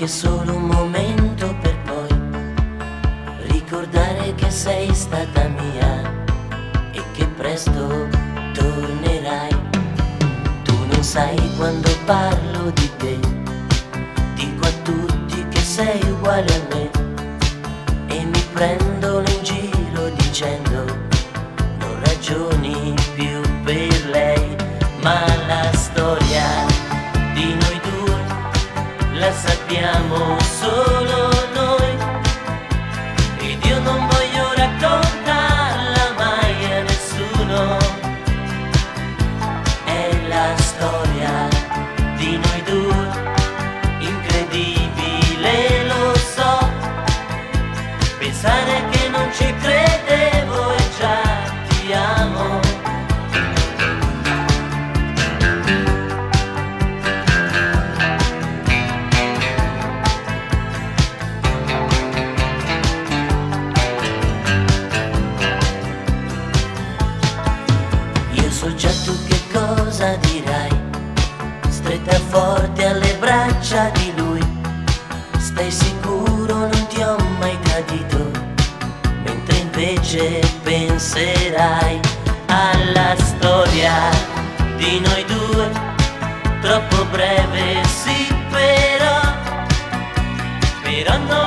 anche solo un momento per poi ricordare che sei stata mia e che presto tornerai. Tu non sai quando parlo di te, dico a tutti che sei uguale a me e mi prendono in giro dicendo non ragioni più per lei. Ma la storia di noi due la sappiamo solo noi ed io non voglio raccontarla mai a nessuno. È la storia di noi due, incredibile lo so, pensare che non ci credevo e già ti amo. So già tu che cosa dirai, stretta forte alle braccia di lui. Stai sicuro, non ti ho mai tradito, mentre invece penserai alla storia di noi due, troppo breve sì però no.